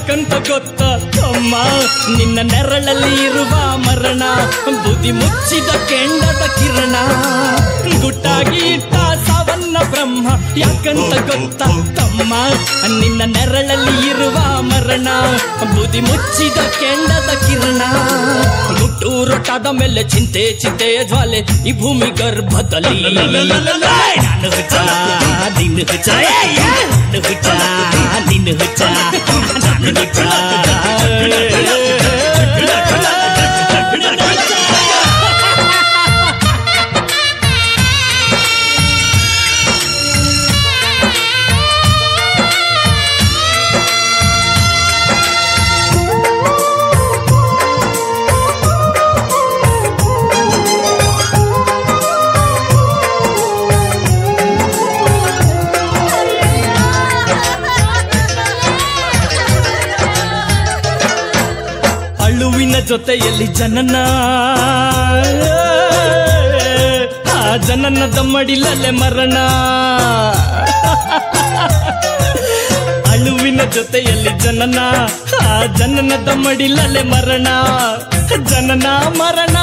ಯಾಕಂತ ಗೊತ್ತ ತಮ್ಮ ನಿನ್ನ ನೆರಳಲ್ಲಿ ಇರುವ ಮರಣ ಬುದ್ಧಿ ಮುಚ್ಚಿದ ಕೆಂಡದ ಕಿರಣ ಗುಟ್ಟಾಗಿ ಇಟ್ಟ ಸಾವನ್ನ ಬ್ರಹ್ಮ ಯಾಕಂತ ಗೊತ್ತ ತಮ್ಮ ನಿನ್ನ ನೆರಳಲ್ಲಿ ಇರುವ ಮರಣ ಬುದ್ಧಿ ಮುಚ್ಚಿದ ಕೆಂಡದ ಕಿರಣ ಮುಟ್ಟೂರೊಟ್ಟಾದ ಮೇಲೆ ಚಿಂತೆ ಚಿಂತೆಯ ಜ್ವಾಲೆ ಈ ಭೂಮಿ ಗರ್ಭದಲ್ಲಿ ನಾನು ಹುಚ್ಚ ನಿನ್ನ ಹುಚ್ಚ ನಾನು ಹುಚ್ಚ ನಿನ್ನ ಹುಚ್ಚ ನಾನು ಹುಚ್ಚ ಜೊತೆಯಲ್ಲಿ ಜನನ ಆ ಜನನದ ಮಡಿಲಲ್ಲೇ ಮರಣ ಅಳುವಿನ ಜೊತೆಯಲ್ಲಿ ಜನನ ಆ ಜನನದ ಮಡಿಲಲ್ಲೇ ಮರಣ ಜನನ ಮರಣ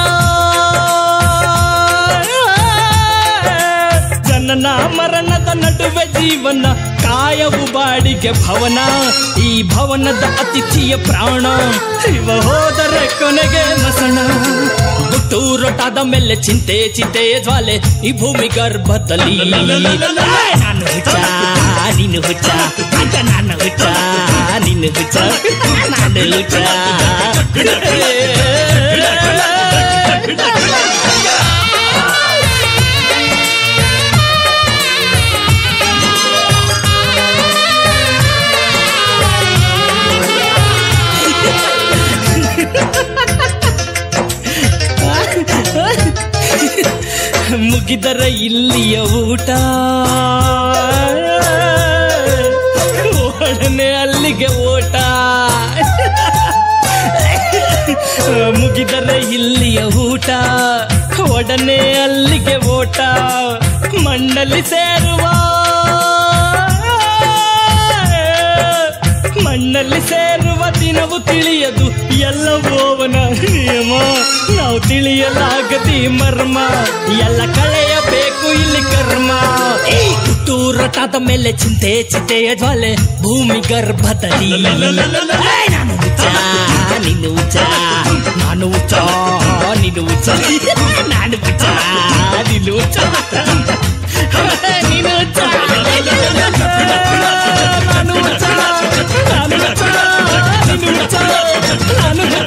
ಜನನ ಮರಣದ ನಡುವೆ ಜೀವನ ಕಾಯವು ಬಾಡಿಗೆ ಭವನ ಈ ಭವನದ ಅತಿಥಿಯ ಪ್ರಾಣ ಇವ ಹೋದರೆ ಕೊನೆಗೆ ಮಸಣ ಗುಟ್ಟೂರೊಟ್ಟಾದ ಮೇಲೆ ಚಿಂತೆ ಚಿಂತೆಯ ಜ್ವಾಲೆ ಈ ಭೂಮಿ ಗರ್ಭದಲ್ಲಿ ನಾನು ಹುಚ್ಚ ನೀನು ಹುಚ್ಚ ನಾನು ಹುಚ್ಚ ನೀನು ಹುಚ್ಚ ನಾನು ಹುಚ್ಚ ಮುಗಿದರೆ ಇಲ್ಲಿಯ ಊಟ ಒಡನೆ ಅಲ್ಲಿಗೆ ಓಟ ಮುಗಿದರೆ ಇಲ್ಲಿಯ ಊಟ ಒಡನೆ ಅಲ್ಲಿಗೆ ಓಟ ಮಣ್ಣಲ್ಲಿ ಸೇರುವ ಮಣ್ಣಲ್ಲಿ ಸೇರುವ ದಿನವು ತಿಳಿಯದು ಎಲ್ಲವೂ ಅವನ ನಿಯಮ ನಾವು ತಿಳಿಯಲಾಗದಿ ಮರ್ಮ ಎಲ್ಲ ಕಳೆಯಬೇಕು ಇಲ್ಲಿ ಕರ್ಮ ಹುಟ್ಟೂರೊಟ್ಟಾದ ಮೇಲೆ ಚಿಂತೆ ಚಿಂತೆಯ ಜ್ವಾಲೆ ಭೂಮಿ ಗರ್ಭದಲ್ಲಿ ನಾನು ಹುಚ್ಚ ನೀನು ಹುಚ್ಚ ನಾನು ಹುಚ್ಚ ನೀನು ಹುಚ್ಚ ನಾನು ಹುಚ್ಚ ನೀನು ಹುಚ್ಚ ನೀನು ಹುಚ್ಚ ನಾನು ಹುಚ್ಚ ನಾನು ಹುಚ್ಚ ನೀನು ಹುಚ್ಚ ನಾನು